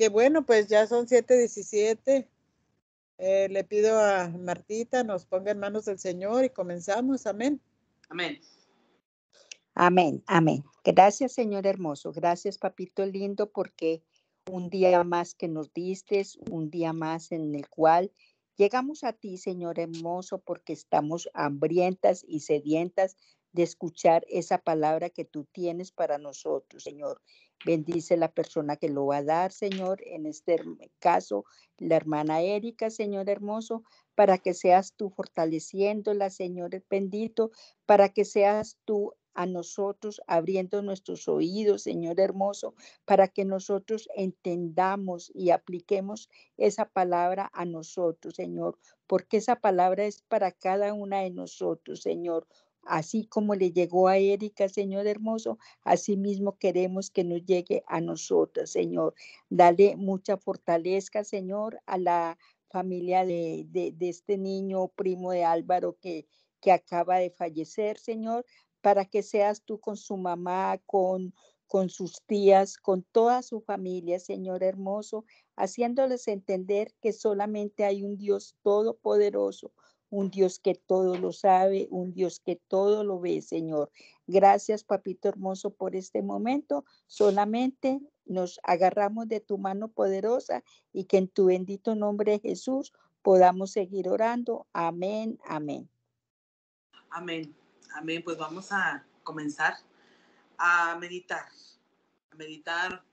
que bueno, pues ya son 7:17. Le pido a Martita nos ponga en manos del Señor y comenzamos. Amén. Amén. Amén, amén. Gracias, Señor hermoso. Gracias, papito lindo, porque un día más que nos diste, un día más en el cual llegamos a ti, Señor hermoso, porque estamos hambrientas y sedientas de escuchar esa palabra que tú tienes para nosotros, Señor. Bendice la persona que lo va a dar, Señor, en este caso, la hermana Erika, Señor hermoso, para que seas tú fortaleciéndola, Señor bendito, para que seas tú a nosotros abriendo nuestros oídos, Señor hermoso, para que nosotros entendamos y apliquemos esa palabra a nosotros, Señor, porque esa palabra es para cada una de nosotros, Señor. Así como le llegó a Erika, Señor hermoso, así mismo queremos que nos llegue a nosotros, Señor. Dale mucha fortaleza, Señor, a la familia de este niño primo de Álvaro que acaba de fallecer, Señor, para que seas tú con su mamá, con sus tías, con toda su familia, Señor hermoso, haciéndoles entender que solamente hay un Dios todopoderoso, un Dios que todo lo sabe, un Dios que todo lo ve, Señor. Gracias, papito hermoso, por este momento. Solamente nos agarramos de tu mano poderosa y que en tu bendito nombre, Jesús, podamos seguir orando. Amén, amén. Amén. Amén. Pues vamos a comenzar a meditar. A meditar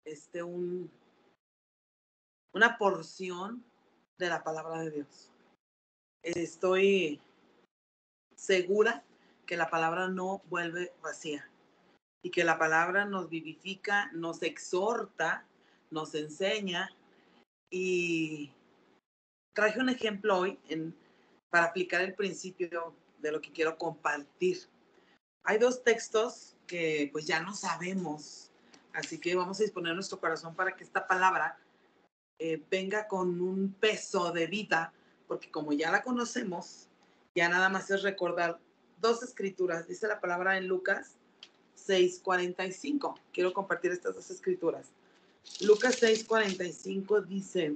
una porción de la palabra de Dios. Estoy segura que la palabra no vuelve vacía y que la palabra nos vivifica, nos exhorta, nos enseña. Y traje un ejemplo hoy para aplicar el principio de lo que quiero compartir. Hay dos textos que pues ya no sabemos, así que vamos a disponer nuestro corazón para que esta palabra venga con un peso de vida, porque como ya la conocemos, ya nada más es recordar dos escrituras. Dice la palabra en Lucas 6:45. Quiero compartir estas dos escrituras. Lucas 6:45 dice: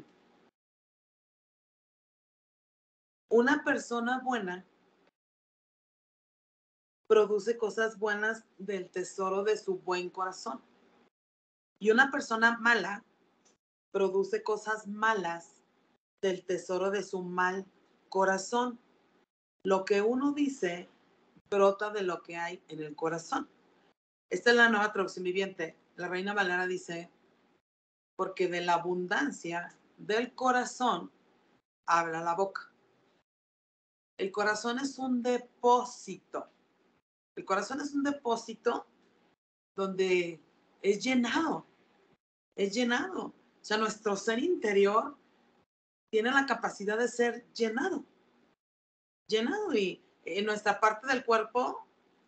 una persona buena produce cosas buenas del tesoro de su buen corazón, y una persona mala produce cosas malas del tesoro de su mal corazón. Lo que uno dice brota de lo que hay en el corazón. Esta es la Nueva Traducción Viviente. La Reina Valera dice: porque de la abundancia del corazón habla la boca. El corazón es un depósito. El corazón es un depósito donde es llenado. Es llenado. O sea, nuestro ser interior tiene la capacidad de ser llenado. Llenado. Y en nuestra parte del cuerpo,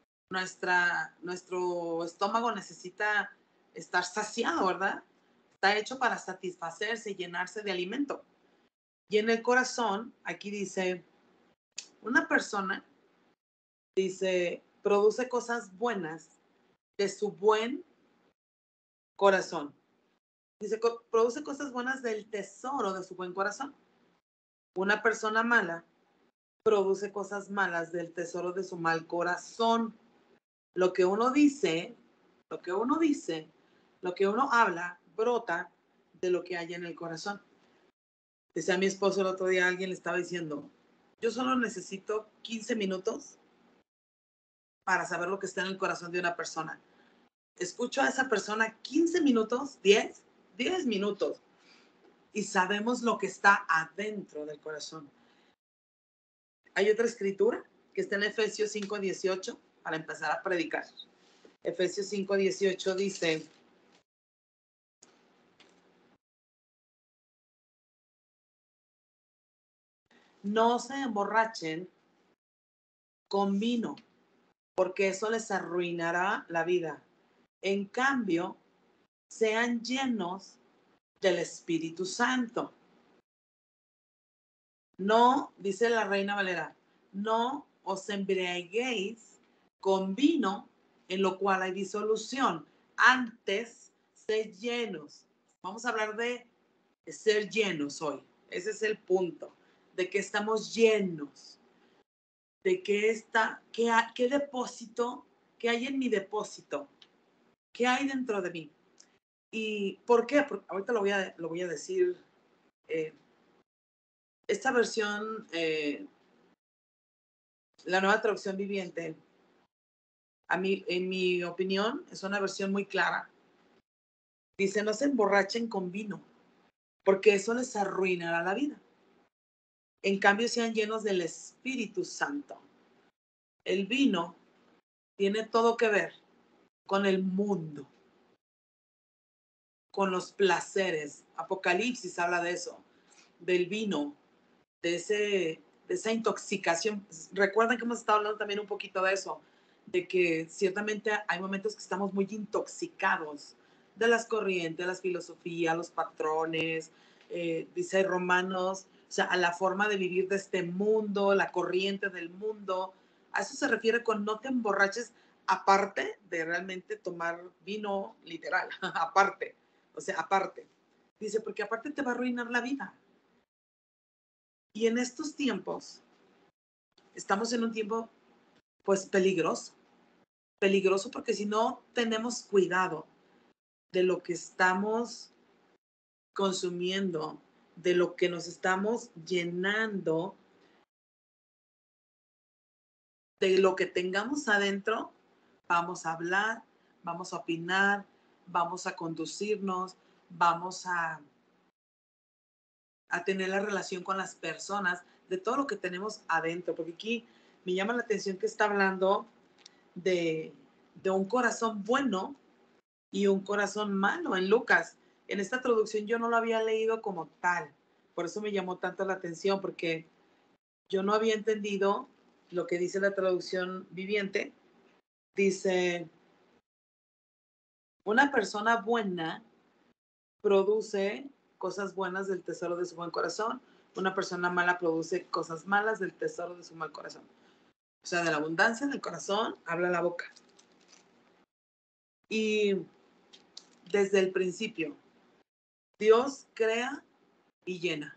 nuestro estómago necesita estar saciado, ¿verdad? Está hecho para satisfacerse y llenarse de alimento. Y en el corazón, aquí dice, una persona, dice, produce cosas buenas de su buen corazón. Dice, produce cosas buenas del tesoro de su buen corazón. Una persona mala produce cosas malas del tesoro de su mal corazón. Lo que uno dice, lo que uno habla, brota de lo que hay en el corazón. Decía mi esposo el otro día, alguien le estaba diciendo, yo solo necesito 15 minutos para saber lo que está en el corazón de una persona. Escucho a esa persona 15 minutos, 10 minutos, y sabemos lo que está adentro del corazón. Hay otra escritura que está en Efesios 5:18 para empezar a predicar. Efesios 5:18 dice: no se emborrachen con vino, porque eso les arruinará la vida. En cambio, sean llenos del Espíritu Santo. No, dice la Reina Valera, no os embriaguéis con vino, en lo cual hay disolución. Antes, sed llenos Vamos a hablar de ser llenos hoy. Ese es el punto, de que estamos llenos, de qué depósito, qué hay en mi depósito, qué hay dentro de mí. ¿Y por qué? Porque ahorita lo voy a decir. Esta versión, la nueva traducción viviente, en mi opinión, es una versión muy clara. Dice, no se emborrachen con vino, porque eso les arruinará la vida. En cambio, sean llenos del Espíritu Santo. El vino tiene todo que ver con el mundo, con los placeres. Apocalipsis habla de eso, del vino, de esa intoxicación. Recuerden que hemos estado hablando también un poquito de eso, de que ciertamente hay momentos que estamos muy intoxicados de las corrientes, las filosofías, los patrones, dice Romanos, o sea, a la forma de vivir de este mundo, la corriente del mundo. A eso se refiere con no te emborraches, aparte de realmente tomar vino literal, aparte, o sea, aparte. Dice, porque aparte te va a arruinar la vida. Y en estos tiempos, estamos en un tiempo, pues, peligroso porque si no tenemos cuidado de lo que estamos consumiendo, de lo que nos estamos llenando, de lo que tengamos adentro, vamos a hablar, vamos a opinar, vamos a conducirnos, vamos a tener la relación con las personas, de todo lo que tenemos adentro, porque aquí me llama la atención que está hablando de un corazón bueno y un corazón malo en Lucas. En esta traducción yo no lo había leído como tal, por eso me llamó tanto la atención, porque yo no había entendido lo que dice la traducción viviente. Dice, una persona buena produce cosas buenas del tesoro de su buen corazón, una persona mala produce cosas malas del tesoro de su mal corazón. O sea, de la abundancia del corazón habla la boca. Y desde el principio, Dios crea y llena.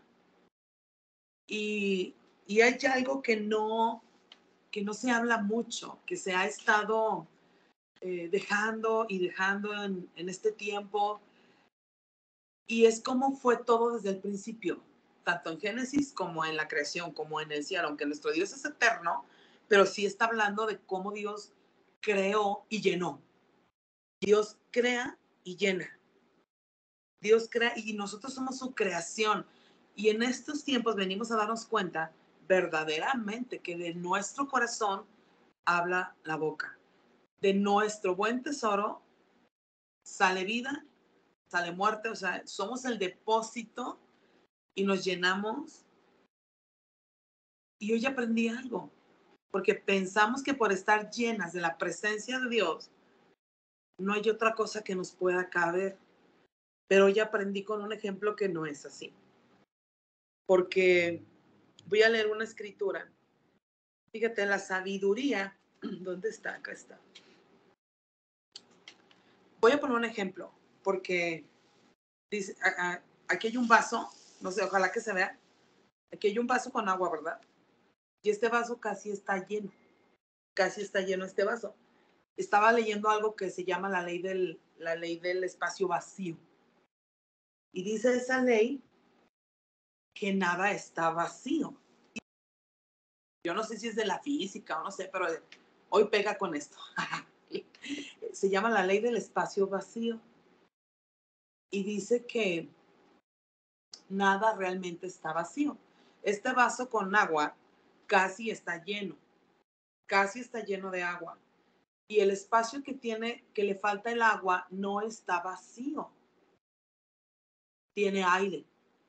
Y hay algo que no se habla mucho, que se ha estado dejando en este tiempo. Y es como fue todo desde el principio, tanto en Génesis como en la creación, como en el cielo, aunque nuestro Dios es eterno, pero sí está hablando de cómo Dios creó y llenó. Dios crea y llena. Dios crea y nosotros somos su creación. Y en estos tiempos venimos a darnos cuenta verdaderamente que de nuestro corazón habla la boca. De nuestro buen tesoro sale vida, sale muerte, o sea, somos el depósito y nos llenamos. Y hoy aprendí algo, porque pensamos que por estar llenas de la presencia de Dios, no hay otra cosa que nos pueda caber. Pero hoy aprendí con un ejemplo que no es así. Porque voy a leer una escritura. Fíjate, la sabiduría, ¿dónde está? Acá está. Voy a poner un ejemplo, porque dice, aquí hay un vaso, no sé, ojalá que se vea. Aquí hay un vaso con agua, ¿verdad? Y este vaso casi está lleno este vaso. Estaba leyendo algo que se llama la ley del espacio vacío. Y dice esa ley que nada está vacío. Yo no sé si es de la física o no sé, pero hoy pega con esto. Se llama la ley del espacio vacío. Y dice que nada realmente está vacío. Este vaso con agua casi está lleno de agua. Y el espacio que le falta el agua, no está vacío. Tiene aire.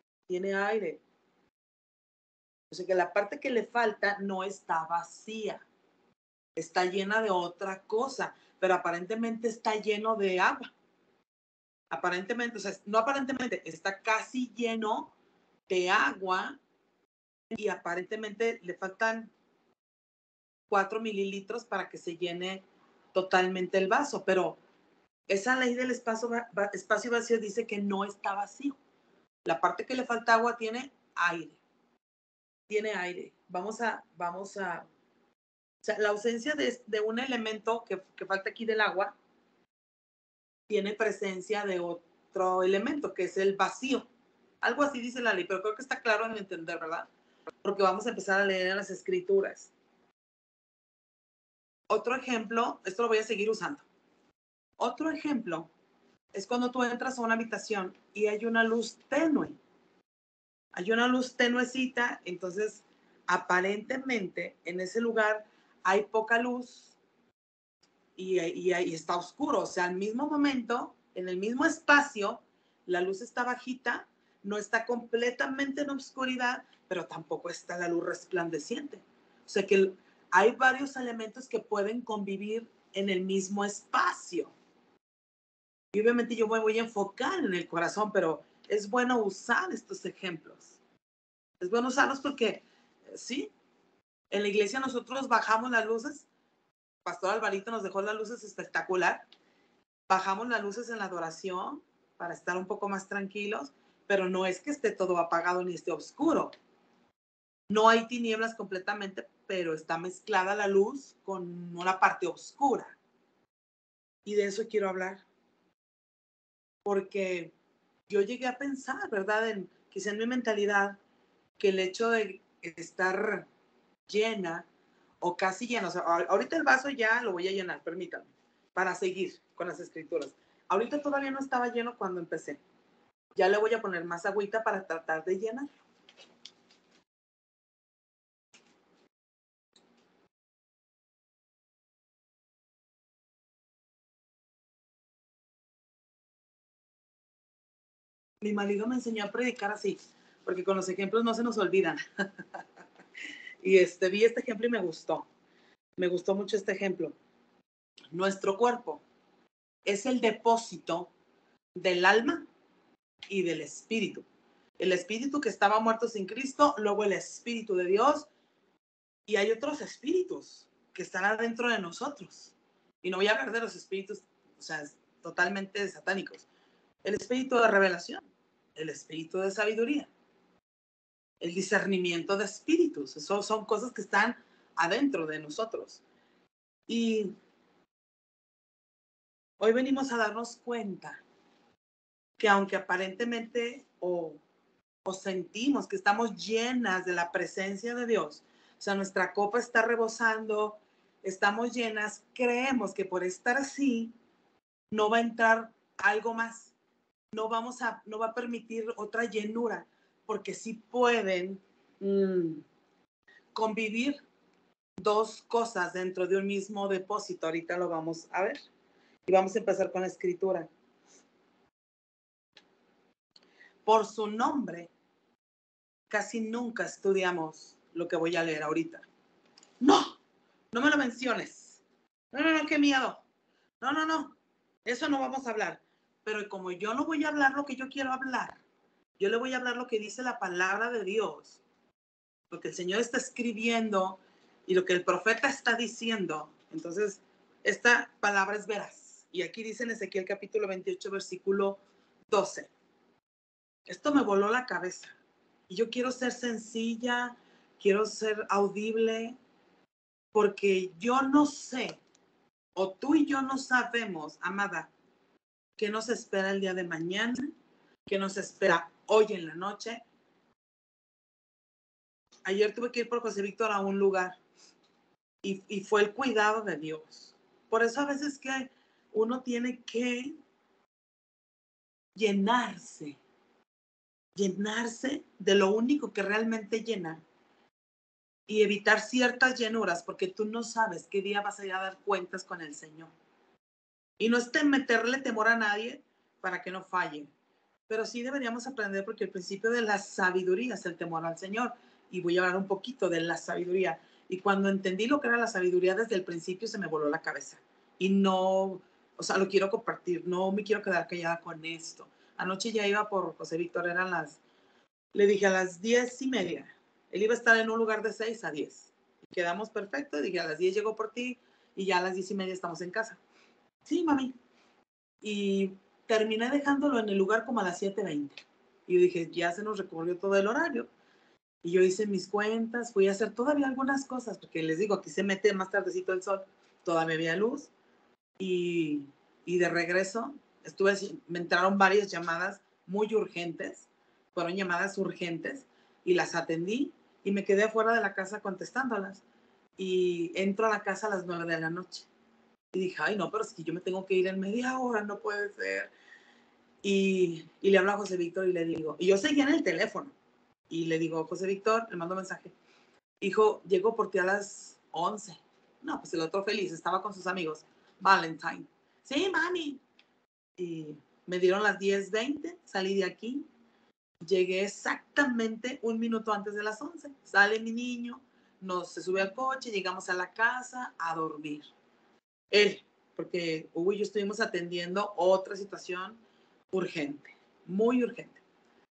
O sea que la parte que le falta no está vacía. Está llena de otra cosa, pero aparentemente está lleno de agua. Aparentemente, o sea, no aparentemente, está casi lleno de agua y aparentemente le faltan 4 mililitros para que se llene totalmente el vaso, pero Esa ley del espacio vacío dice que no está vacío. La parte que le falta agua tiene aire. Tiene aire. Vamos a, o sea, la ausencia de un elemento que falta aquí del agua tiene presencia de otro elemento, que es el vacío. Algo así dice la ley, pero creo que está claro en entender, ¿verdad? Porque vamos a empezar a leer en las escrituras. Otro ejemplo, esto lo voy a seguir usando. Otro ejemplo es cuando tú entras a una habitación y hay una luz tenue. Hay una luz tenuecita, entonces aparentemente en ese lugar hay poca luz y está oscuro. O sea, al mismo momento, en el mismo espacio, la luz está bajita, no está completamente en oscuridad, pero tampoco está la luz resplandeciente. O sea que hay varios elementos que pueden convivir en el mismo espacio. Y obviamente yo me voy a enfocar en el corazón, pero es bueno usar estos ejemplos. Es bueno usarlos porque, sí, en la iglesia nosotros bajamos las luces. Pastor Alvarito nos dejó las luces espectacular. Bajamos las luces en la adoración para estar un poco más tranquilos, pero no es que esté todo apagado ni esté oscuro. No hay tinieblas completamente, pero está mezclada la luz con una parte oscura. Y de eso quiero hablar. Porque yo llegué a pensar, ¿verdad? Quizá en mi mentalidad, que el hecho de estar llena o casi llena, o sea, ahorita el vaso ya lo voy a llenar, permítanme, para seguir con las escrituras. Ahorita todavía no estaba lleno cuando empecé. Ya le voy a poner más agüita para tratar de llenar. Mi marido me enseñó a predicar así, porque con los ejemplos no se nos olvidan. Y vi este ejemplo y me gustó. Me gustó mucho este ejemplo. Nuestro cuerpo es el depósito del alma y del espíritu. El espíritu que estaba muerto sin Cristo, luego el espíritu de Dios, y hay otros espíritus que están adentro de nosotros. Y no voy a hablar de los espíritus, o sea, totalmente satánicos. El espíritu de revelación, el espíritu de sabiduría, el discernimiento de espíritus. Eso son cosas que están adentro de nosotros. Y hoy venimos a darnos cuenta que aunque aparentemente o sentimos que estamos llenas de la presencia de Dios, o sea, nuestra copa está rebosando, estamos llenas, creemos que por estar así no va a entrar algo más, no va a permitir otra llenura, porque sí pueden convivir dos cosas dentro de un mismo depósito. Ahorita lo vamos a ver y vamos a empezar con la escritura. Por su nombre, casi nunca estudiamos lo que voy a leer ahorita. No, no me lo menciones. No, qué miedo. No, eso no vamos a hablar. Pero como yo no voy a hablar lo que yo quiero hablar, yo le voy a hablar lo que dice la palabra de Dios, lo que el Señor está escribiendo y lo que el profeta está diciendo. Entonces, esta palabra es veraz. Y aquí dice en Ezequiel capítulo 28, versículo 12. Esto me voló la cabeza. Y yo quiero ser sencilla, quiero ser audible, porque yo no sé, o tú y yo no sabemos, amada, qué nos espera el día de mañana, qué nos espera hoy en la noche. Ayer tuve que ir por José Víctor a un lugar y fue el cuidado de Dios. Por eso a veces que uno tiene que llenarse de lo único que realmente llena y evitar ciertas llenuras, porque tú no sabes qué día vas a ir a dar cuentas con el Señor. Y no es meterle temor a nadie para que no falle, pero sí deberíamos aprender, porque el principio de la sabiduría es el temor al Señor. Y voy a hablar un poquito de la sabiduría. Y cuando entendí lo que era la sabiduría desde el principio, se me voló la cabeza. Y no, o sea, lo quiero compartir, no me quiero quedar callada con esto. Anoche ya iba por José Víctor, le dije a las 10:30. Él iba a estar en un lugar de 6 a 10. Quedamos perfecto, dije a las 10 llegó por ti y ya a las 10:30 estamos en casa. Sí, mami. Y terminé dejándolo en el lugar como a las 7:20. Y yo dije, ya se nos recorrió todo el horario. Y yo hice mis cuentas, fui a hacer todavía algunas cosas, porque les digo, aquí se mete más tardecito el sol, todavía había luz. Y de regreso, me entraron varias llamadas muy urgentes, fueron llamadas urgentes, y las atendí, y me quedé afuera de la casa contestándolas. Y entro a la casa a las 9 de la noche. Y dije, ay, no, pero es que yo me tengo que ir en media hora, no puede ser. Y le hablo a José Víctor y le digo, y yo seguía en el teléfono, y le digo, José Víctor, le mando un mensaje, hijo, llego por ti a las 11. No, pues el otro feliz, estaba con sus amigos, Valentine. Sí, mami. Y me dieron las 10:20, salí de aquí, llegué exactamente un minuto antes de las 11. Sale mi niño, se sube al coche, llegamos a la casa a dormir. Él, porque Hugo y yo estuvimos atendiendo otra situación urgente, muy urgente.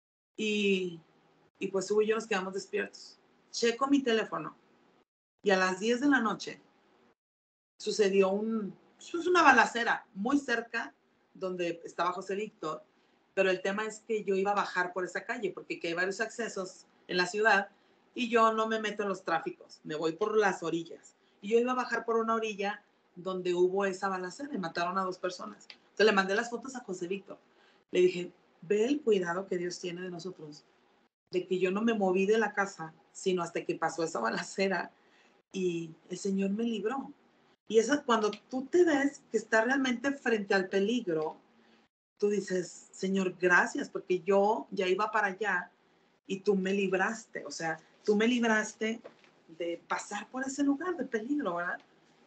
Y pues Hugo y yo nos quedamos despiertos. Checo mi teléfono y a las 10 de la noche sucedió una balacera muy cerca donde estaba José Víctor, pero el tema es que yo iba a bajar por esa calle porque hay varios accesos en la ciudad y yo no me meto en los tráficos, me voy por las orillas. Y yo iba a bajar por una orilla donde hubo esa balacera y mataron a 2 personas. Entonces le mandé las fotos a José Víctor. Le dije, ve el cuidado que Dios tiene de nosotros, de que yo no me moví de la casa, sino hasta que pasó esa balacera y el Señor me libró. Y eso, cuando tú te ves que está realmente frente al peligro, tú dices, Señor, gracias, porque yo ya iba para allá y tú me libraste. O sea, tú me libraste de pasar por ese lugar de peligro, ¿verdad?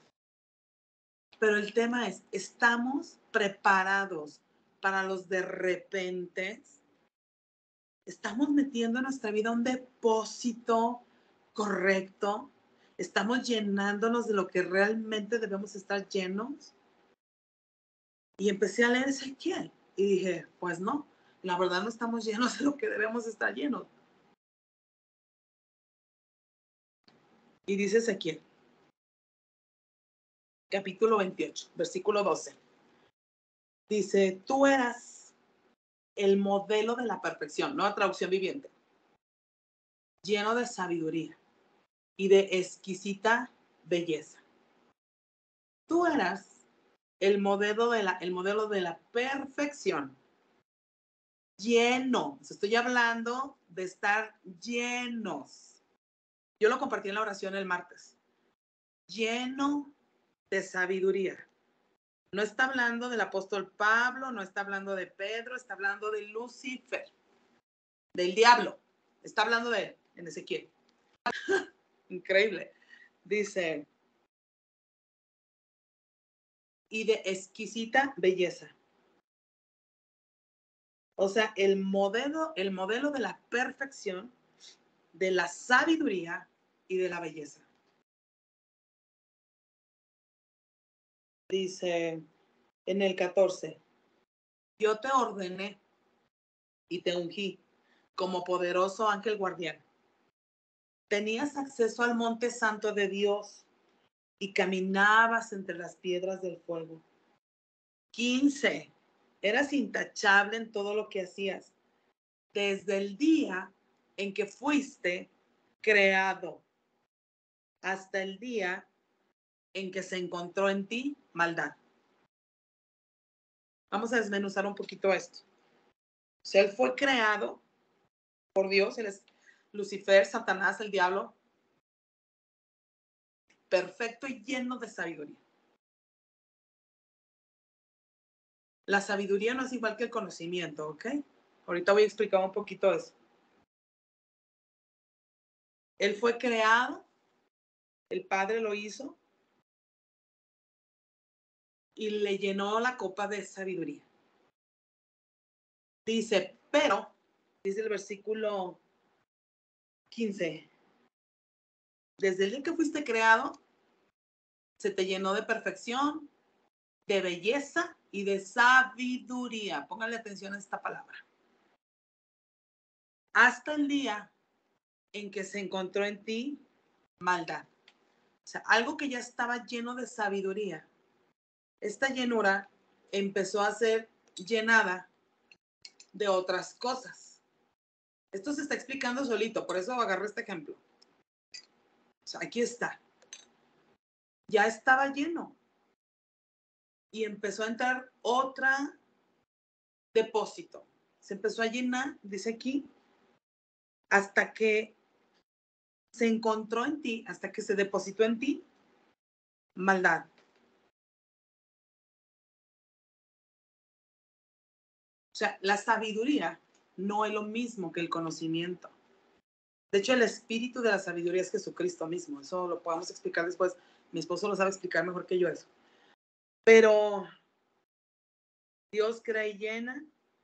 Pero el tema es, ¿estamos preparados para los de repente? ¿Estamos metiendo en nuestra vida un depósito correcto? ¿Estamos llenándonos de lo que realmente debemos estar llenos? Y empecé a leer Ezequiel y dije, pues no, la verdad no estamos llenos de lo que debemos estar llenos. Y dice Ezequiel, capítulo 28, versículo 12. Dice, tú eras el modelo de la perfección, nueva traducción viviente, lleno de sabiduría y de exquisita belleza. Tú eras el modelo de la perfección, lleno. Estoy hablando de estar llenos. Yo lo compartí en la oración el martes. Lleno de sabiduría. No está hablando del apóstol Pablo, no está hablando de Pedro, está hablando de Lucifer, del diablo. Está hablando de él, en Ezequiel. Increíble. Dice, y de exquisita belleza. O sea, el modelo de la perfección, de la sabiduría y de la belleza. Dice en el 14, yo te ordené y te ungí como poderoso ángel guardián. Tenías acceso al monte santo de Dios y caminabas entre las piedras del fuego. 15, eras intachable en todo lo que hacías, desde el día en que fuiste creado hasta el día en que se encontró en ti maldad. Vamos a desmenuzar un poquito esto. O sea, él fue creado por Dios, él es Lucifer, Satanás, el diablo, perfecto y lleno de sabiduría. La sabiduría no es igual que el conocimiento, ¿ok? Ahorita voy a explicar un poquito eso. Él fue creado, el Padre lo hizo y le llenó la copa de sabiduría. Dice, pero, dice el versículo 15, desde el día que fuiste creado, se te llenó de perfección, de belleza y de sabiduría. Póngale atención a esta palabra. Hasta el día en que se encontró en ti maldad. O sea, algo que ya estaba lleno de sabiduría. Esta llenura empezó a ser llenada de otras cosas. Esto se está explicando solito, por eso agarré este ejemplo. O sea, aquí está. Ya estaba lleno. Y empezó a entrar otra depósito. Se empezó a llenar, dice aquí, hasta que se encontró en ti, hasta que se depositó en ti maldad. O sea, la sabiduría no es lo mismo que el conocimiento. De hecho, el espíritu de la sabiduría es Jesucristo mismo. Eso lo podemos explicar después. Mi esposo lo sabe explicar mejor que yo eso. Pero Dios crea y lleno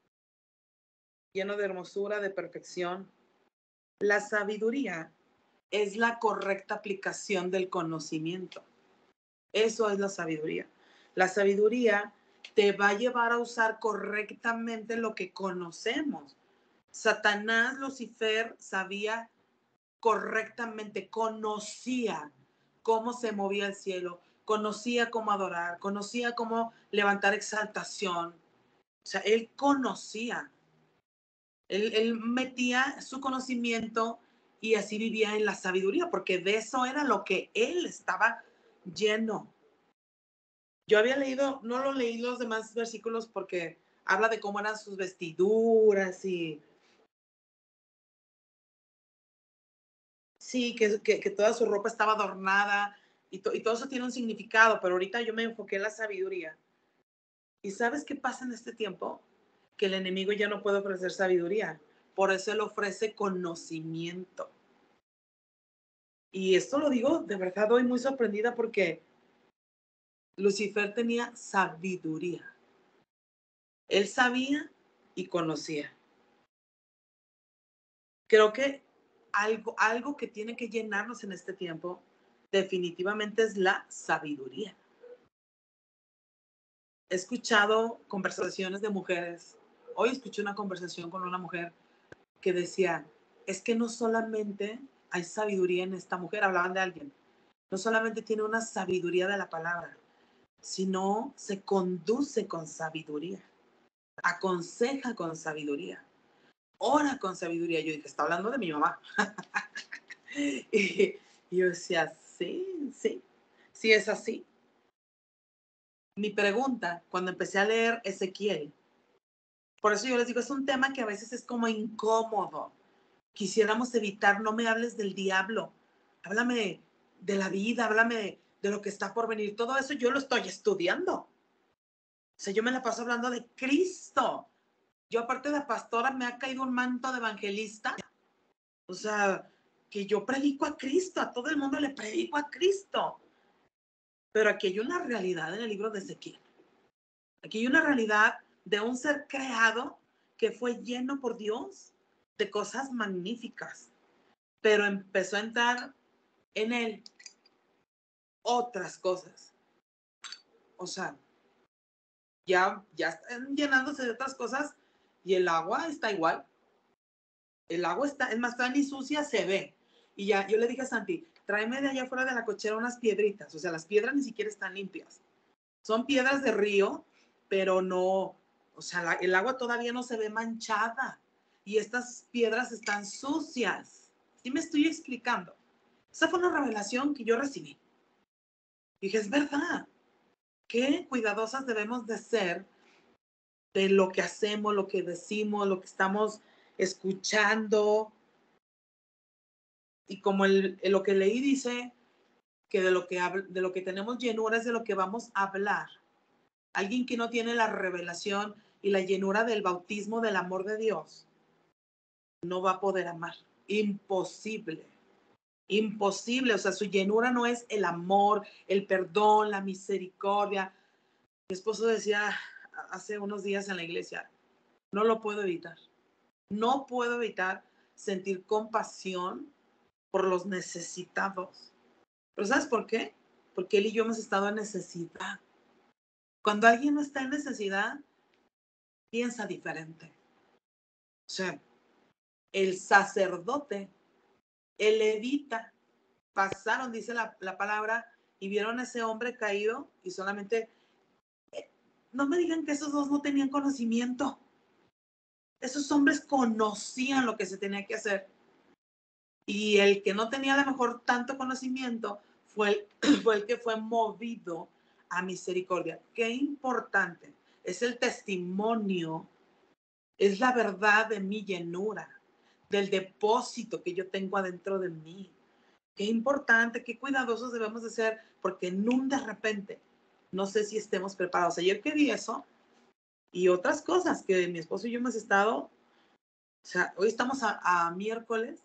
de hermosura, de perfección. La sabiduría es la correcta aplicación del conocimiento. Eso es la sabiduría. La sabiduría te va a llevar a usar correctamente lo que conocemos. Satanás, Lucifer, sabía correctamente, conocía cómo se movía el cielo, conocía cómo adorar, conocía cómo levantar exaltación. O sea, él conocía. Él metía su conocimiento y así vivía en la sabiduría, porque de eso era lo que él estaba lleno. Yo había leído, no lo leí los demás versículos porque habla de cómo eran sus vestiduras y sí, que toda su ropa estaba adornada y todo eso tiene un significado, pero ahorita yo me enfoqué en la sabiduría. ¿Y sabes qué pasa en este tiempo? Que el enemigo ya no puede ofrecer sabiduría, por eso él ofrece conocimiento. Y esto lo digo, de verdad, hoy muy sorprendida porque Lucifer tenía sabiduría. Él sabía y conocía. Creo que algo que tiene que llenarnos en este tiempo definitivamente es la sabiduría. He escuchado conversaciones de mujeres. Hoy escuché una conversación con una mujer que decía, es que no solamente hay sabiduría en esta mujer, hablaban de alguien, no solamente tiene una sabiduría de la palabra, sino se conduce con sabiduría, aconseja con sabiduría, ora con sabiduría. Yo dije, está hablando de mi mamá. y yo decía, sí es así. Mi pregunta, cuando empecé a leer Ezequiel, por eso yo les digo, es un tema que a veces es como incómodo. Quisiéramos evitar, no me hables del diablo, háblame de la vida, háblame de lo que está por venir. Todo eso yo lo estoy estudiando. O sea, yo me la paso hablando de Cristo. Yo, aparte de pastora, me ha caído un manto de evangelista. O sea, que yo predico a Cristo, a todo el mundo le predico a Cristo. Pero aquí hay una realidad en el libro de Ezequiel. Aquí hay una realidad de un ser creado que fue lleno por Dios de cosas magníficas, pero empezó a entrar en él otras cosas. O sea, ya están llenándose de otras cosas y el agua está igual. El agua está, es más, está ni sucia, se ve. Y ya, yo le dije a Santi, tráeme de allá afuera de la cochera unas piedritas. O sea, las piedras ni siquiera están limpias. Son piedras de río, pero no, o sea, el agua todavía no se ve manchada. Y estas piedras están sucias. ¿Sí me estoy explicando? Esa fue una revelación que yo recibí. Dije, es verdad. Qué cuidadosas debemos de ser de lo que hacemos, lo que decimos, lo que estamos escuchando. Y como lo que leí dice que de lo que tenemos llenura es de lo que vamos a hablar. Alguien que no tiene la revelación y la llenura del bautismo del amor de Dios no va a poder amar. Imposible. Imposible. O sea, su llenura no es el amor, el perdón, la misericordia. Mi esposo decía hace unos días en la iglesia, no lo puedo evitar. No puedo evitar sentir compasión por los necesitados. ¿Pero sabes por qué? Porque él y yo hemos estado en necesidad. Cuando alguien no está en necesidad, piensa diferente. O sea, el sacerdote, el levita, pasaron, dice la palabra, y vieron a ese hombre caído y solamente no me digan que esos dos no tenían conocimiento. Esos hombres conocían lo que se tenía que hacer. Y el que no tenía a lo mejor tanto conocimiento fue el que fue movido a misericordia. Qué importante. Es el testimonio, es la verdad de mi llenura, del depósito que yo tengo adentro de mí. Qué importante, qué cuidadosos debemos de ser, porque en un de repente, no sé si estemos preparados. Ayer que vi eso y otras cosas que mi esposo y yo hemos estado, o sea, hoy estamos a miércoles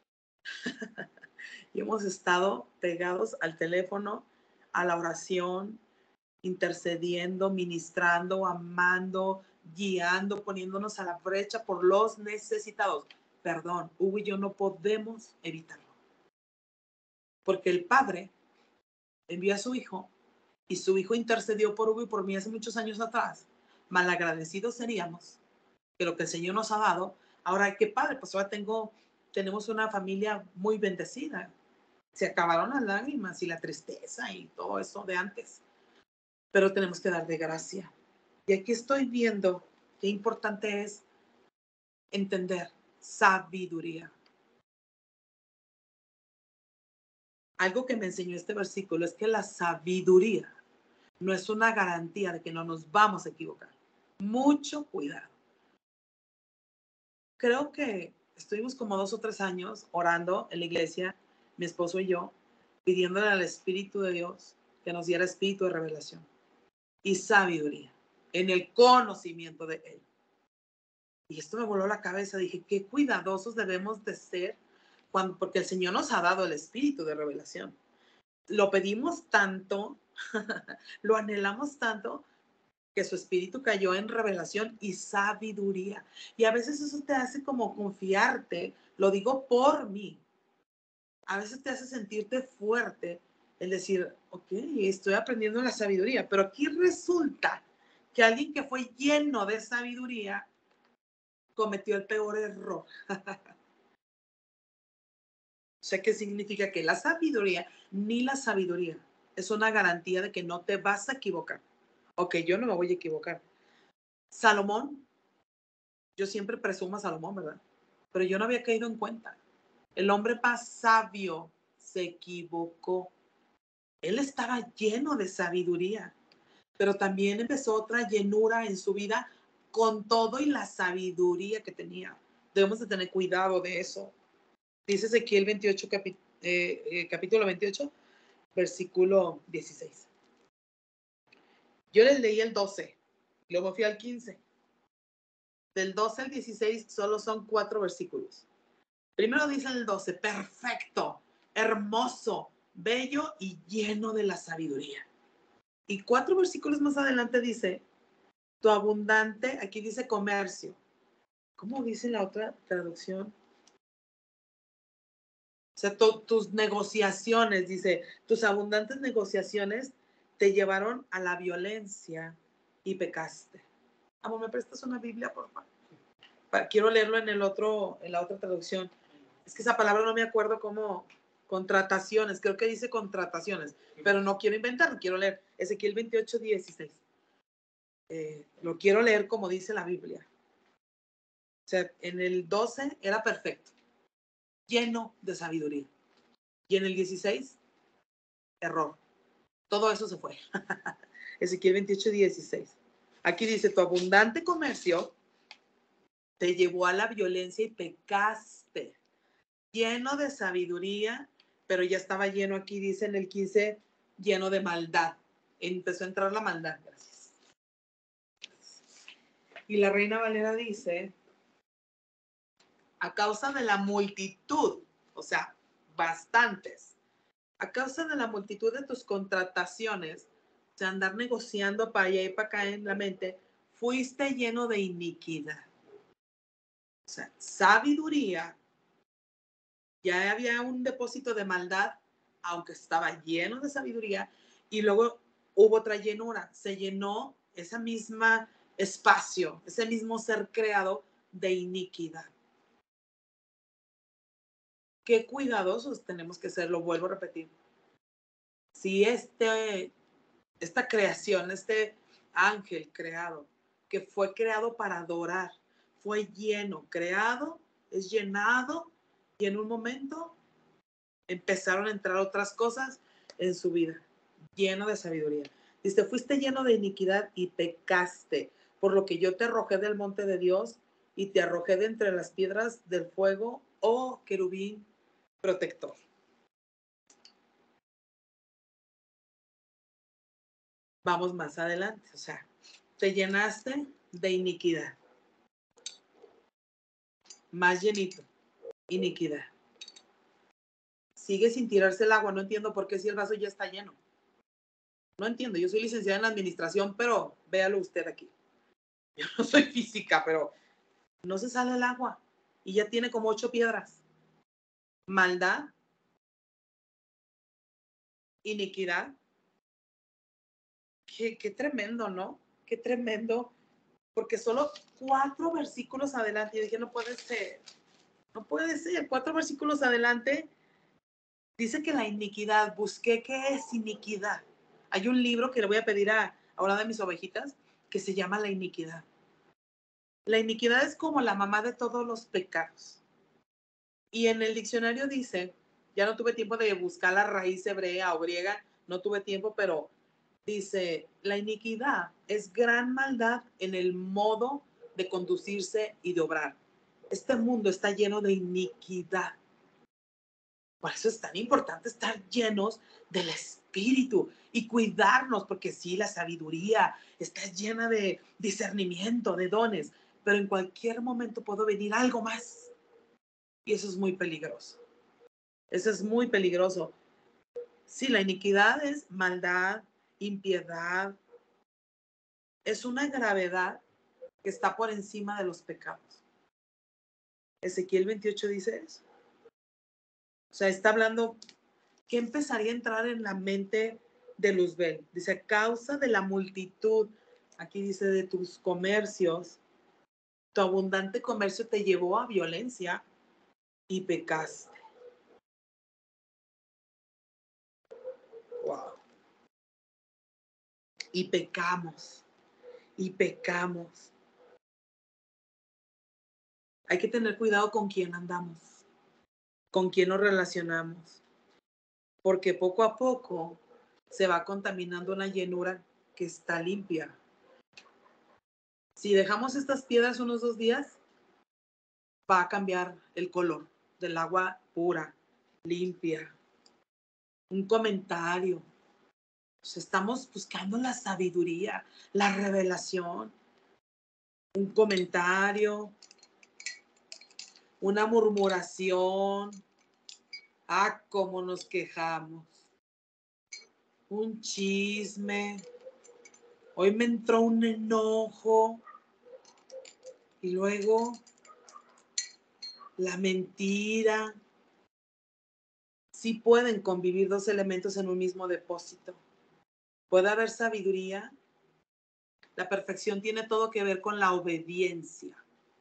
y hemos estado pegados al teléfono, a la oración, intercediendo, ministrando, amando, guiando, poniéndonos a la brecha por los necesitados. Perdón, Hugo y yo no podemos evitarlo. Porque el Padre envió a su Hijo y su Hijo intercedió por Hugo y por mí hace muchos años atrás. Malagradecidos seríamos que lo que el Señor nos ha dado. Ahora, qué padre, pues ahora tenemos una familia muy bendecida. Se acabaron las lágrimas y la tristeza y todo eso de antes. Pero tenemos que dar de gracia. Y aquí estoy viendo qué importante es entender sabiduría. Algo que me enseñó este versículo es que la sabiduría no es una garantía de que no nos vamos a equivocar. Mucho cuidado. Creo que estuvimos como 2 o 3 años orando en la iglesia, mi esposo y yo, pidiéndole al Espíritu de Dios que nos diera espíritu de revelación y sabiduría en el conocimiento de Él. Y esto me voló la cabeza. Dije, qué cuidadosos debemos de ser porque el Señor nos ha dado el espíritu de revelación. Lo pedimos tanto, lo anhelamos tanto, que su espíritu cayó en revelación y sabiduría. Y a veces eso te hace como confiarte, lo digo por mí. A veces te hace sentirte fuerte el decir, ok, estoy aprendiendo la sabiduría. Pero aquí resulta que alguien que fue lleno de sabiduría cometió el peor error. O sea, ¿qué significa? Que la sabiduría, ni la sabiduría, es una garantía de que no te vas a equivocar. Ok, yo no me voy a equivocar. Salomón, yo siempre presumo a Salomón, ¿verdad? Pero yo no había caído en cuenta. El hombre más sabio se equivocó. Él estaba lleno de sabiduría, pero también empezó otra llenura en su vida con todo y la sabiduría que tenía. Debemos de tener cuidado de eso. Dice Ezequiel 28, capítulo 28, versículo 16. Yo les leí el 12, luego fui al 15. Del 12 al 16 solo son 4 versículos. Primero dice el 12, perfecto, hermoso, bello y lleno de la sabiduría. Y 4 versículos más adelante dice, tu abundante, aquí dice comercio. ¿Cómo dice la otra traducción? O sea, tus negociaciones, dice, tus abundantes negociaciones te llevaron a la violencia y pecaste. Amor, ¿me prestas una Biblia, por favor? Quiero leerlo en la otra traducción. Es que esa palabra no me acuerdo cómo, contrataciones, creo que dice contrataciones, pero no quiero inventar, quiero leer Ezequiel 28, 16. Lo quiero leer como dice la Biblia. O sea, en el 12 era perfecto, lleno de sabiduría. Y en el 16, error. Todo eso se fue. Ezequiel 28, 16. Aquí dice, tu abundante comercio te llevó a la violencia y pecaste. Lleno de sabiduría, pero ya estaba lleno, aquí dice en el 15, lleno de maldad. Empezó a entrar la maldad. Gracias. Y la Reina Valera dice, a causa de la multitud, o sea, bastantes, a causa de la multitud de tus contrataciones, o sea, andar negociando para allá y para acá en la mente, fuiste lleno de iniquidad. O sea, sabiduría, ya había un depósito de maldad, aunque estaba lleno de sabiduría, y luego hubo otra llenura, se llenó ese mismo espacio, ese mismo ser creado de iniquidad. Qué cuidadosos tenemos que ser, lo vuelvo a repetir. Si esta creación, ángel creado, que fue creado para adorar, fue lleno, creado, es llenado, y en un momento empezaron a entrar otras cosas en su vida, lleno de sabiduría. Dice, fuiste lleno de iniquidad y pecaste, por lo que yo te arrojé del monte de Dios y te arrojé de entre las piedras del fuego, oh querubín protector. Vamos más adelante, o sea, te llenaste de iniquidad. Más llenito, iniquidad. Sigue sin tirarse el agua, no entiendo por qué si el vaso ya está lleno. No entiendo, yo soy licenciada en administración, pero véalo usted aquí. Yo no soy física, pero no se sale el agua y ya tiene como 8 piedras. Maldad, iniquidad. Qué tremendo, ¿no? Qué tremendo. Porque solo 4 versículos adelante, yo dije, no puede ser. No puede ser. 4 versículos adelante dice que la iniquidad, busqué qué es iniquidad. Hay un libro que le voy a pedir a una de mis ovejitas que se llama La iniquidad. La iniquidad es como la mamá de todos los pecados. Y en el diccionario dice, ya no tuve tiempo de buscar la raíz hebrea o griega, no tuve tiempo, pero dice, la iniquidad es gran maldad en el modo de conducirse y de obrar. Este mundo está lleno de iniquidad. Por eso es tan importante estar llenos del Espíritu y cuidarnos, porque sí, la sabiduría está llena de discernimiento, de dones, pero en cualquier momento puede venir algo más. Y eso es muy peligroso. Eso es muy peligroso. Sí, la iniquidad es maldad, impiedad. Es una gravedad que está por encima de los pecados. Ezequiel 28 dice eso. O sea, está hablando, ¿qué empezaría a entrar en la mente de Luzbel? Dice, a causa de la multitud, aquí dice, de tus comercios, tu abundante comercio te llevó a violencia y pecaste. Wow. Y pecamos. Y pecamos. Hay que tener cuidado con quién andamos, con quién nos relacionamos, porque poco a poco se va contaminando una llenura que está limpia. Si dejamos estas piedras unos 2 días, va a cambiar el color del agua pura, limpia. Un comentario. Pues estamos buscando la sabiduría, la revelación. Un comentario, una murmuración. Ah, cómo nos quejamos. Un chisme. Hoy me entró un enojo. Y luego la mentira. Sí pueden convivir 2 elementos en un mismo depósito. Puede haber sabiduría. La perfección tiene todo que ver con la obediencia.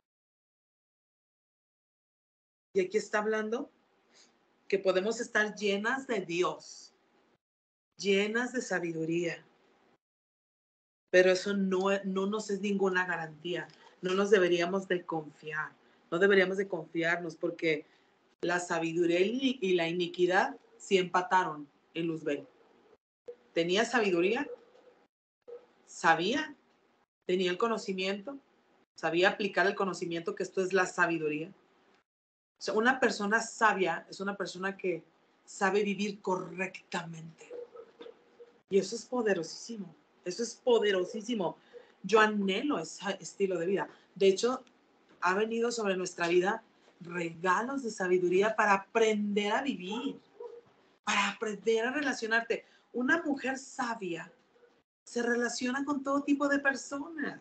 Y aquí está hablando que podemos estar llenas de Dios, llenas de sabiduría. Pero eso no nos es ninguna garantía. No nos deberíamos de confiar. No deberíamos de confiarnos porque la sabiduría y la iniquidad sí empataron en Luzbel. Tenía sabiduría, sabía, tenía el conocimiento, sabía aplicar el conocimiento, que esto es la sabiduría. O sea, una persona sabia es una persona que sabe vivir correctamente. Y eso es poderosísimo. Eso es poderosísimo. Yo anhelo ese estilo de vida. De hecho, ha venido sobre nuestra vida regalos de sabiduría para aprender a vivir, para aprender a relacionarte. Una mujer sabia se relaciona con todo tipo de personas.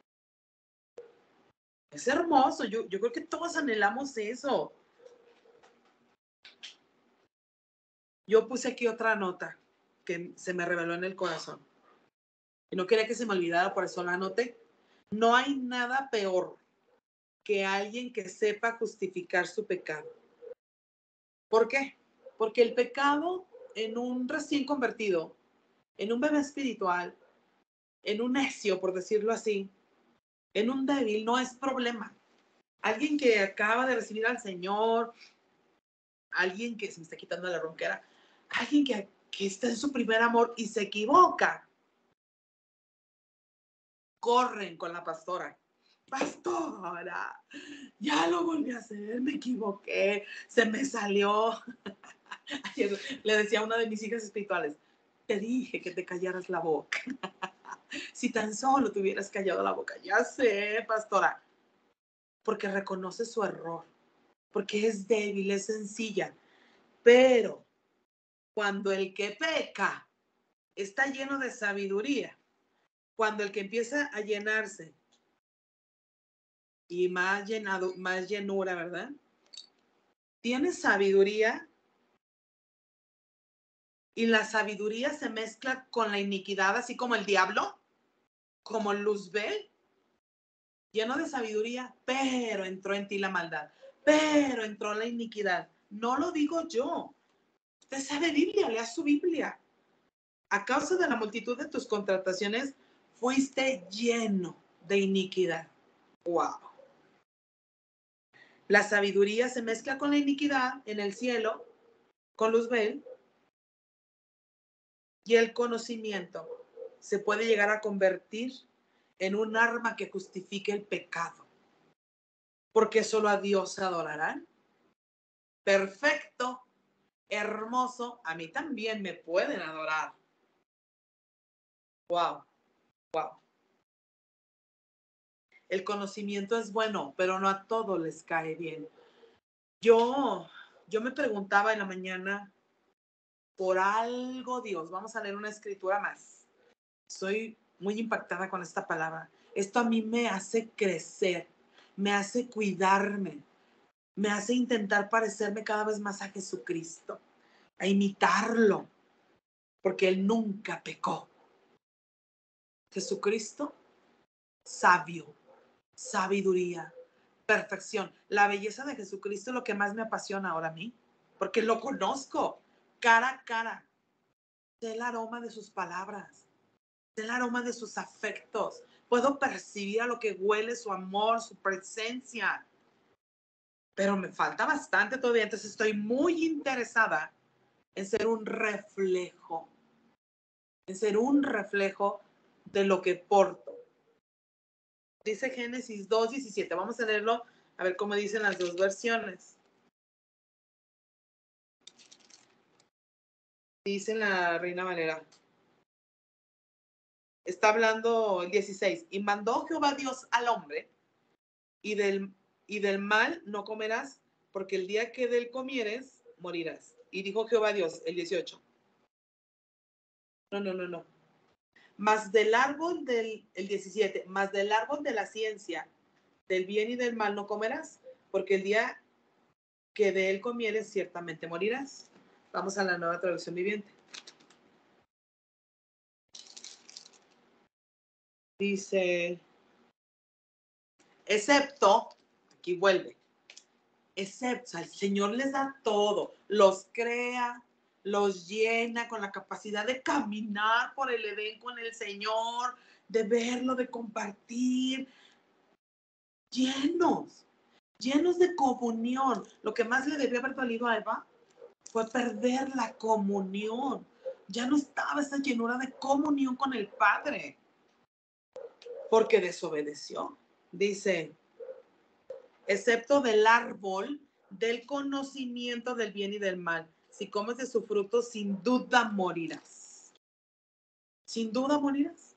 Es hermoso. Yo creo que todos anhelamos eso. Yo puse aquí otra nota que se me reveló en el corazón. Y no quería que se me olvidara, por eso la anoté. No hay nada peor que alguien que sepa justificar su pecado. ¿Por qué? Porque el pecado en un recién convertido, en un bebé espiritual, en un necio, por decirlo así, en un débil, no es problema. Alguien que acaba de recibir al Señor, alguien que se me está quitando la ronquera, alguien que está en su primer amor y se equivoca, corren con la pastora. Pastora, ya lo volví a hacer, me equivoqué, se me salió. Ayer le decía a una de mis hijas espirituales, te dije que te callaras la boca. Si tan solo te hubieras callado la boca. Ya sé, pastora, porque reconoce su error, porque es débil, es sencilla. Pero cuando el que peca está lleno de sabiduría, cuando el que empieza a llenarse y más llenado, más llenura, ¿verdad? Tiene sabiduría y la sabiduría se mezcla con la iniquidad, así como el diablo, como Luzbel, lleno de sabiduría, pero entró en ti la maldad, pero entró la iniquidad. No lo digo yo. Usted sabe Biblia, lea su Biblia. A causa de la multitud de tus contrataciones, fuiste lleno de iniquidad. Wow. La sabiduría se mezcla con la iniquidad en el cielo, con Luzbel, y el conocimiento se puede llegar a convertir en un arma que justifique el pecado. Porque solo a Dios se adorarán. Perfecto, hermoso, a mí también me pueden adorar. Wow, wow. El conocimiento es bueno, pero no a todos les cae bien. Yo me preguntaba en la mañana, por algo Dios, vamos a leer una escritura más. Soy muy impactada con esta palabra. Esto a mí me hace crecer, me hace cuidarme, me hace intentar parecerme cada vez más a Jesucristo, a imitarlo, porque Él nunca pecó. Jesucristo, sabio, sabiduría, perfección. La belleza de Jesucristo es lo que más me apasiona ahora a mí, porque lo conozco cara a cara. Sé el aroma de sus palabras, sé el aroma de sus afectos. Puedo percibir a lo que huele su amor, su presencia. Pero me falta bastante todavía, entonces estoy muy interesada en ser un reflejo, de lo que porto. Dice Génesis 2:17. Vamos a leerlo, a ver cómo dicen las dos versiones. Dice la Reina Valera. Está hablando el 16. Y mandó Jehová Dios al hombre, y del mal no comerás, porque el día que de él comieres, morirás. Y dijo Jehová Dios, el 18. No. Mas del árbol el 17, mas del árbol de la ciencia, del bien y del mal no comerás, porque el día que de él comieres, ciertamente morirás. Vamos a la Nueva Traducción Viviente. Dice, excepto, aquí vuelve, excepto, el Señor les da todo, los crea, los llena con la capacidad de caminar por el Edén con el Señor, de verlo, de compartir, llenos de comunión. Lo que más le debió haber dolido a Eva fue perder la comunión. Ya no estaba esa llenura de comunión con el Padre, porque desobedeció. Dice, excepto del árbol del conocimiento del bien y del mal. Si comes de su fruto, sin duda morirás. Sin duda morirás.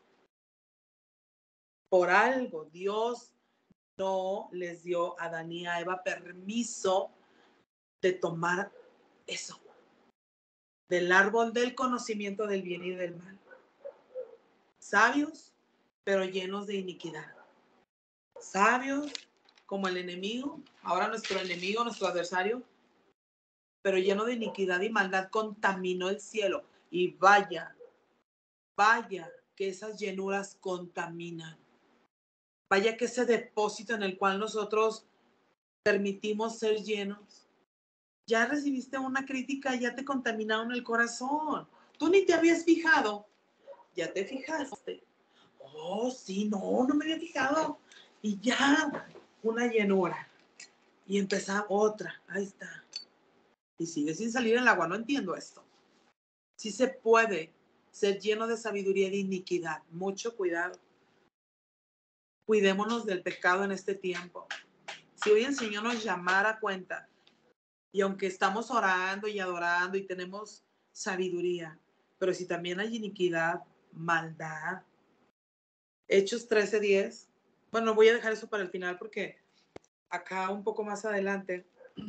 Por algo, Dios no les dio a Adán y a Eva permiso de tomar eso, del árbol del conocimiento del bien y del mal. Sabios, pero llenos de iniquidad. Sabios como el enemigo, ahora nuestro enemigo, nuestro adversario, pero lleno de iniquidad y maldad, contaminó el cielo. Y vaya que esas llenuras contaminan. Vaya que ese depósito en el cual nosotros permitimos ser llenos, ya recibiste una crítica, ya te contaminaron el corazón. Tú ni te habías fijado, ya te fijaste. Oh, sí, no me había fijado. Y ya, una llenura. Y empezaba otra. Ahí está. Y sigue sin salir el agua. No entiendo esto. Sí se puede ser lleno de sabiduría y de iniquidad. Mucho cuidado. Cuidémonos del pecado en este tiempo. Si hoy el Señor nos llamara a cuenta, y aunque estamos orando y adorando y tenemos sabiduría, pero si también hay iniquidad, maldad. Hechos 13:10. Bueno, voy a dejar eso para el final porque acá un poco más adelante,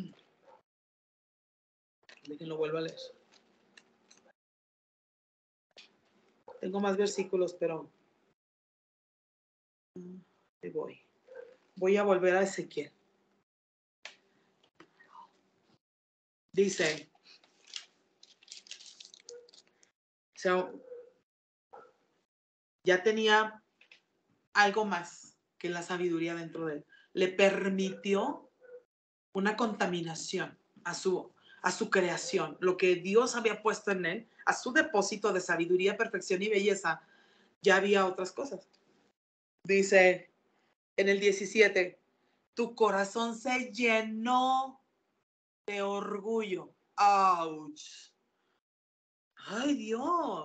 déjenlo vuelvo a leer. Tengo más versículos, pero ahí voy. Voy a volver a Ezequiel. Dice, o sea, ya tenía algo más que la sabiduría dentro de él. Le permitió una contaminación a su creación, lo que Dios había puesto en él, a su depósito de sabiduría, perfección y belleza, ya había otras cosas. Dice en el 17, tu corazón se llenó de orgullo. ¡Auch! ¡Ay, Dios!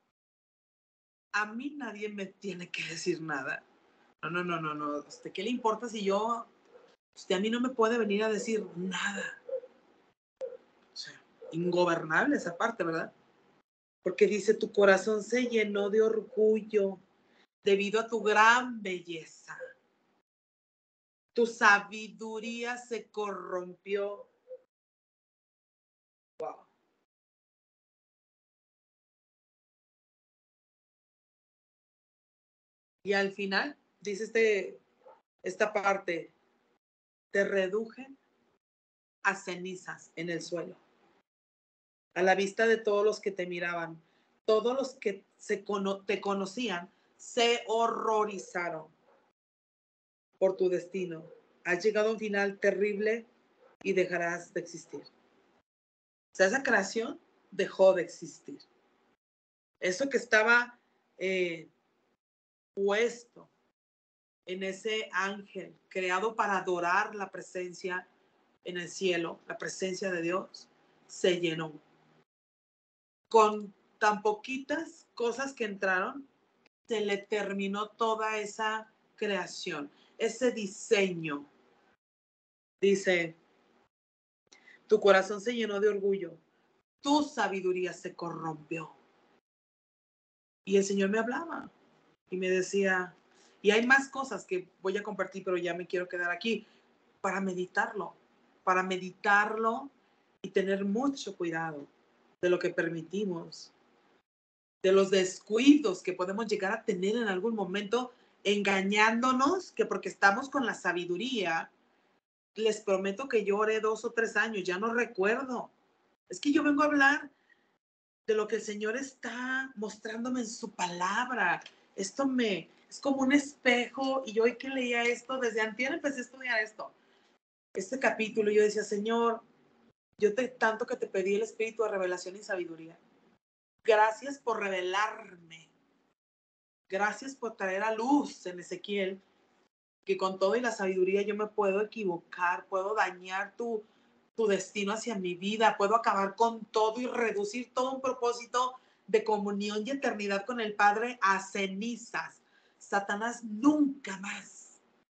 A mí nadie me tiene que decir nada. No. ¿Usted qué le importa si yo... Usted a mí no me puede venir a decir nada. O sea, ingobernable esa parte, ¿verdad? Porque dice, tu corazón se llenó de orgullo debido a tu gran belleza. Tu sabiduría se corrompió. Wow. Y al final, dice esta parte, te reduje a cenizas en el suelo, a la vista de todos los que te miraban. Todos los que te conocían se horrorizaron por tu destino. Has llegado a un final terrible y dejarás de existir. O sea, esa creación dejó de existir. Eso que estaba puesto en ese ángel, creado para adorar la presencia en el cielo, la presencia de Dios, se llenó. Con tan poquitas cosas que entraron, se le terminó toda esa creación, ese diseño. Dice, tu corazón se llenó de orgullo, tu sabiduría se corrompió. Y el Señor me hablaba y me decía, y hay más cosas que voy a compartir, pero ya me quiero quedar aquí, para meditarlo y tener mucho cuidado de lo que permitimos, de los descuidos que podemos llegar a tener en algún momento, engañándonos que porque estamos con la sabiduría, les prometo que yo oré 2 o 3 años, ya no recuerdo. Es que yo vengo a hablar de lo que el Señor está mostrándome en su palabra. Esto es como un espejo, y yo hoy que leía esto, desde antier empecé a estudiar este capítulo, y yo decía, Señor, tanto que te pedí el espíritu de revelación y sabiduría. Gracias por revelarme. Gracias por traer a luz en Ezequiel que con todo y la sabiduría yo me puedo equivocar, puedo dañar tu destino hacia mi vida, puedo acabar con todo y reducir todo un propósito de comunión y eternidad con el Padre a cenizas. Satanás nunca más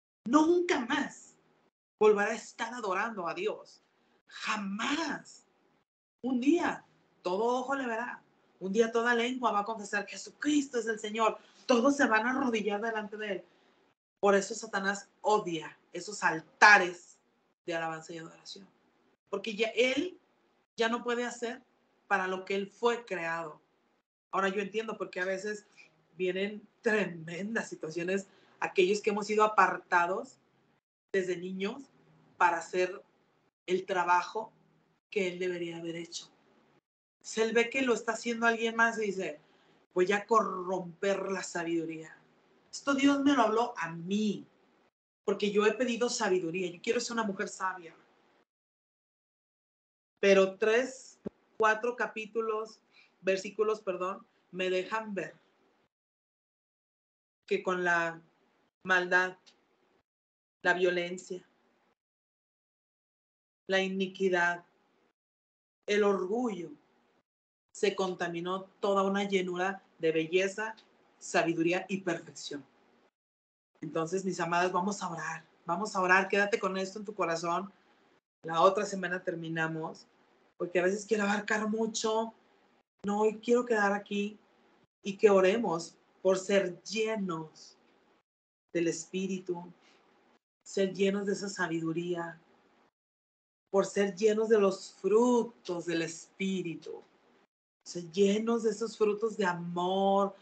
volverá a estar adorando a Dios. Jamás. Un día todo ojo le verá. Un día toda lengua va a confesar que Jesucristo es el Señor. Todos se van a arrodillar delante de él. Por eso Satanás odia esos altares de alabanza y adoración. Porque él ya no puede hacer para lo que él fue creado. Ahora yo entiendo porque a veces vienen tremendas situaciones, aquellos que hemos sido apartados desde niños para hacer el trabajo que él debería haber hecho. Si él ve que lo está haciendo alguien más y dice, voy a corromper la sabiduría. Esto Dios me lo habló a mí, porque yo he pedido sabiduría. Yo quiero ser una mujer sabia. Pero 3, 4 versículos, me dejan ver que con la maldad, la violencia, la iniquidad, el orgullo, se contaminó toda una llenura de belleza, sabiduría y perfección. Entonces, mis amadas, vamos a orar, quédate con esto en tu corazón. La otra semana terminamos, porque a veces quiero abarcar mucho, no, hoy quiero quedar aquí y que oremos por ser llenos del Espíritu, ser llenos de esa sabiduría, por ser llenos de los frutos del Espíritu, ser llenos de esos frutos de amor,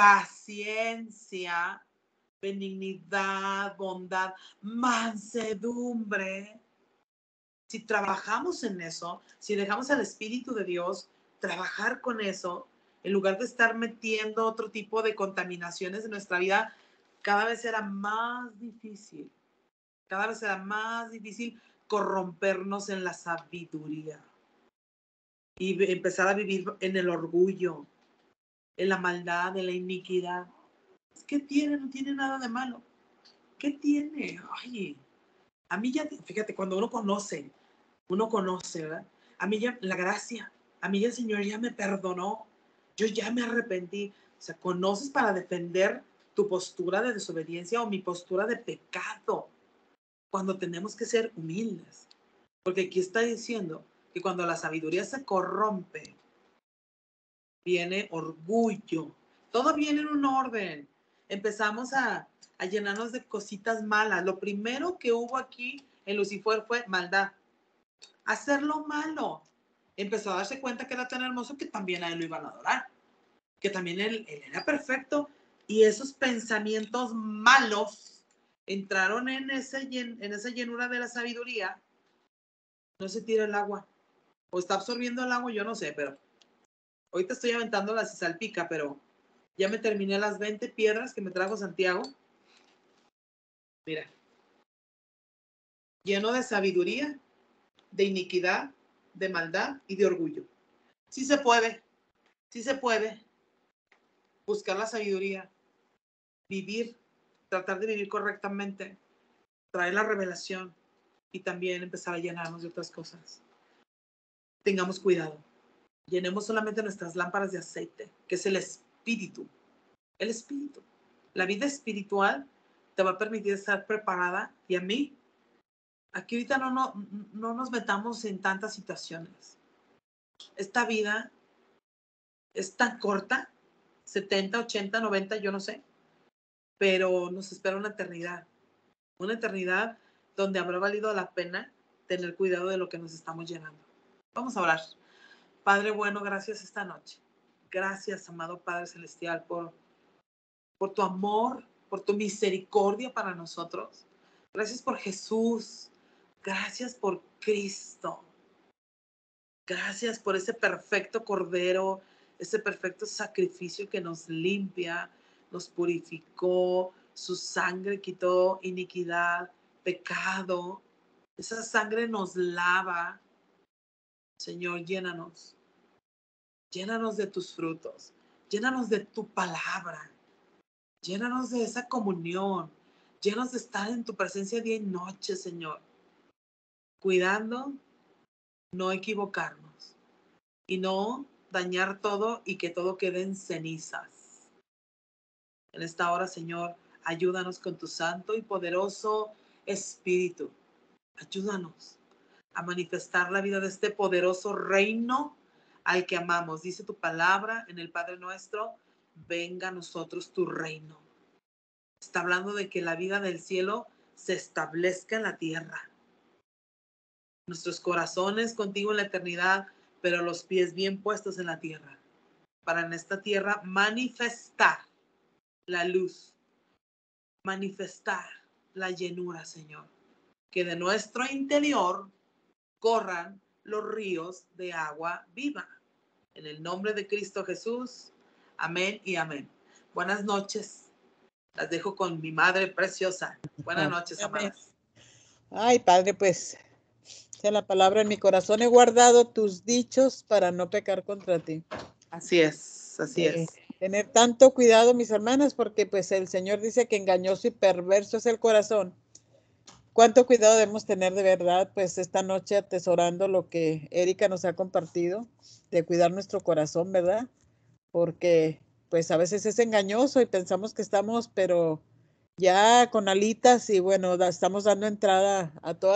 paciencia, benignidad, bondad, mansedumbre. Si trabajamos en eso, si dejamos al Espíritu de Dios trabajar con eso, en lugar de estar metiendo otro tipo de contaminaciones en nuestra vida, cada vez será más difícil. Cada vez será más difícil corrompernos en la sabiduría y empezar a vivir en el orgullo, en la maldad, en la iniquidad. ¿Qué tiene? No tiene nada de malo. ¿Qué tiene? Ay, a mí ya, fíjate, cuando uno conoce, ¿verdad? A mí ya, la gracia, a mí ya el Señor ya me perdonó, yo ya me arrepentí. O sea, conoces para defender tu postura de desobediencia o mi postura de pecado, cuando tenemos que ser humildes. Porque aquí está diciendo que cuando la sabiduría se corrompe, viene orgullo. Todo viene en un orden. Empezamos a llenarnos de cositas malas. Lo primero que hubo aquí en Lucifer fue maldad. Hacer lo malo. Empezó a darse cuenta que era tan hermoso que también a él lo iban a adorar. Que también él era perfecto. Y esos pensamientos malos entraron en esa llenura de la sabiduría. No se tira el agua. O está absorbiendo el agua, yo no sé, pero ahorita estoy aventando la salpica, pero ya me terminé las 20 piedras que me trajo Santiago. Mira. Lleno de sabiduría, de iniquidad, de maldad y de orgullo. Sí se puede. Sí se puede. Buscar la sabiduría. Vivir. Tratar de vivir correctamente. Traer la revelación. Y también empezar a llenarnos de otras cosas. Tengamos cuidado. Llenemos solamente nuestras lámparas de aceite, que es el Espíritu. El Espíritu. La vida espiritual te va a permitir estar preparada. Y a mí, aquí ahorita no nos metamos en tantas situaciones. Esta vida es tan corta, 70, 80, 90, yo no sé, pero nos espera una eternidad donde habrá valido la pena tener cuidado de lo que nos estamos llenando. Vamos a orar. Padre bueno, gracias esta noche. Gracias, amado Padre Celestial, por tu amor, por tu misericordia para nosotros. Gracias por Jesús. Gracias por Cristo. Gracias por ese perfecto Cordero, ese perfecto sacrificio que nos limpia, nos purificó, su sangre quitó iniquidad, pecado. Esa sangre nos lava. Señor, llénanos. Llénanos de tus frutos. Llénanos de tu palabra. Llénanos de esa comunión. Llénanos de estar en tu presencia día y noche, Señor. Cuidando, no equivocarnos. Y no dañar todo y que todo quede en cenizas. En esta hora, Señor, ayúdanos con tu santo y poderoso Espíritu. Ayúdanos a manifestar la vida de este poderoso reino al que amamos. Dice tu palabra en el Padre Nuestro, venga a nosotros tu reino. Está hablando de que la vida del cielo se establezca en la tierra. Nuestros corazones contigo en la eternidad, pero los pies bien puestos en la tierra, para en esta tierra manifestar la luz, manifestar la llenura, Señor, que de nuestro interior corran los ríos de agua viva. En el nombre de Cristo Jesús, amén y amén. Buenas noches. Las dejo con mi madre preciosa. Buenas noches, amadas. Ay, Padre, pues sea la palabra en mi corazón. He guardado tus dichos para no pecar contra ti. Así es, así es. tener tanto cuidado, mis hermanas, porque pues el Señor dice que engañoso y perverso es el corazón. Cuánto cuidado debemos tener de verdad, pues esta noche atesorando lo que Erika nos ha compartido, de cuidar nuestro corazón, ¿verdad? Porque pues a veces es engañoso y pensamos que estamos, pero ya con alitas y bueno, estamos dando entrada a todas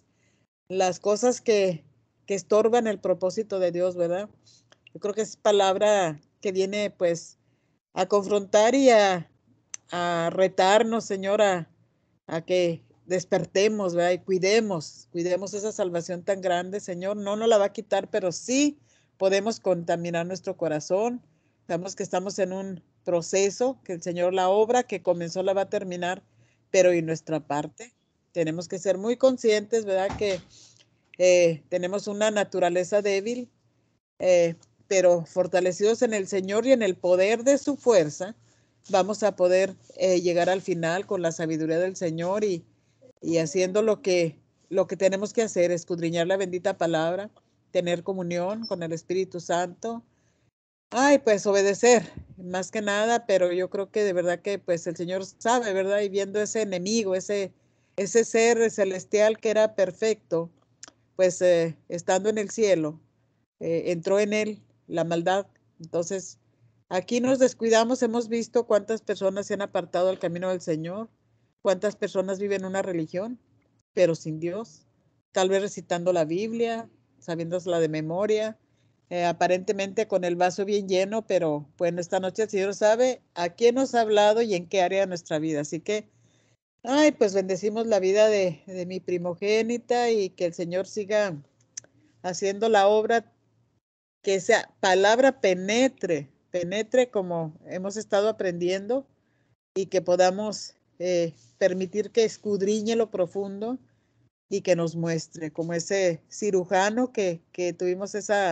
las cosas que estorban el propósito de Dios, ¿verdad? Yo creo que es palabra que viene pues a confrontar y a retarnos, Señora, a que despertemos, ¿verdad? Y cuidemos esa salvación tan grande, Señor. No nos la va a quitar, pero sí podemos contaminar nuestro corazón. Sabemos que estamos en un proceso, que el Señor la obra que comenzó la va a terminar, pero ¿y nuestra parte? Tenemos que ser muy conscientes, ¿verdad? Que tenemos una naturaleza débil, eh, pero fortalecidos en el Señor y en el poder de su fuerza, vamos a poder llegar al final con la sabiduría del Señor y haciendo lo que tenemos que hacer, escudriñar la bendita palabra, tener comunión con el Espíritu Santo. Ay, pues obedecer, más que nada, pero yo creo que de verdad que pues el Señor sabe, ¿verdad? Y viendo ese enemigo, ese ser celestial que era perfecto, pues estando en el cielo, entró en él la maldad. Entonces, aquí nos descuidamos, hemos visto cuántas personas se han apartado del camino del Señor, cuántas personas viven una religión, pero sin Dios, tal vez recitando la Biblia, sabiéndosela de memoria, aparentemente con el vaso bien lleno, pero bueno, esta noche el Señor sabe a quién nos ha hablado y en qué área de nuestra vida. Así que, ay, pues bendecimos la vida de mi primogénita y que el Señor siga haciendo la obra, que esa palabra penetre como hemos estado aprendiendo y que podamos permitir que escudriñe lo profundo y que nos muestre, como ese cirujano que tuvimos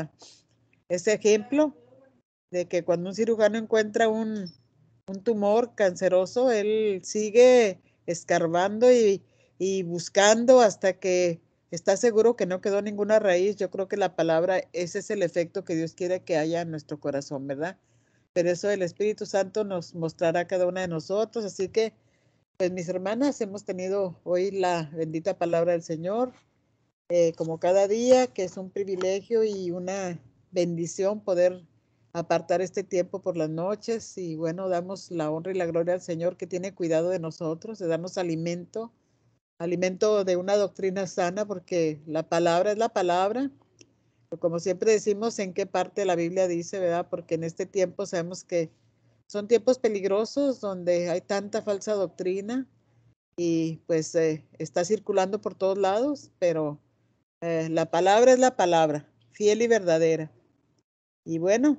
ese ejemplo de que cuando un cirujano encuentra un tumor canceroso, él sigue escarbando y buscando hasta que está seguro que no quedó ninguna raíz. Yo creo que la palabra, ese es el efecto que Dios quiere que haya en nuestro corazón, ¿verdad? Pero eso el Espíritu Santo nos mostrará a cada una de nosotros. Así que, pues mis hermanas, hemos tenido hoy la bendita palabra del Señor, como cada día, que es un privilegio y una bendición poder apartar este tiempo por las noches y bueno, damos la honra y la gloria al Señor que tiene cuidado de nosotros, de darnos alimento, alimento de una doctrina sana, porque la palabra es la palabra. Pero como siempre decimos, en qué parte de la Biblia dice, ¿verdad? Porque en este tiempo sabemos que son tiempos peligrosos donde hay tanta falsa doctrina y pues está circulando por todos lados, pero la palabra es la palabra, fiel y verdadera. Y bueno,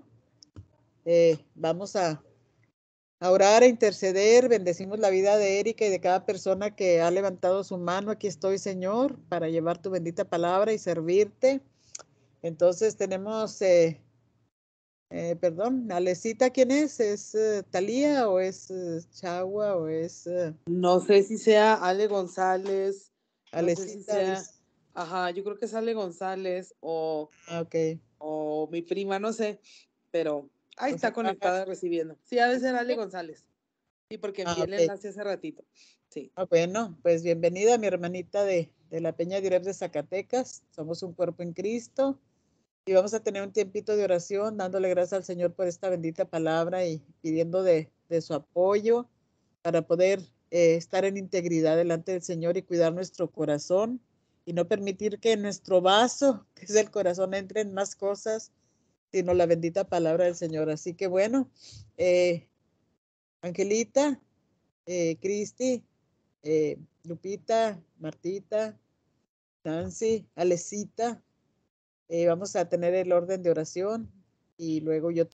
vamos a orar, a interceder, bendecimos la vida de Erika y de cada persona que ha levantado su mano. Aquí estoy, Señor, para llevar tu bendita palabra y servirte. Entonces tenemos, perdón, Alecita, ¿quién es? ¿Es Talía o es Chagua o es No sé si sea Ale González, no sé si Alecita? sea, ajá, yo creo que es Ale González Ok. o mi prima, no sé, pero ahí Pues, está conectada recibiendo. Sí, ha de ser Ale González. Sí, porque envié el ok. enlace hace ratito. Sí. Bueno, pues bienvenida mi hermanita de la Peña de Ureb de Zacatecas. Somos un cuerpo en Cristo y vamos a tener un tiempito de oración dándole gracias al Señor por esta bendita palabra y pidiendo de su apoyo para poder estar en integridad delante del Señor y cuidar nuestro corazón y no permitir que en nuestro vaso, que es el corazón, entren más cosas, sino la bendita palabra del Señor. Así que bueno, Angelita, Cristi, Lupita, Martita, Nancy, Alecita, vamos a tener el orden de oración y luego yo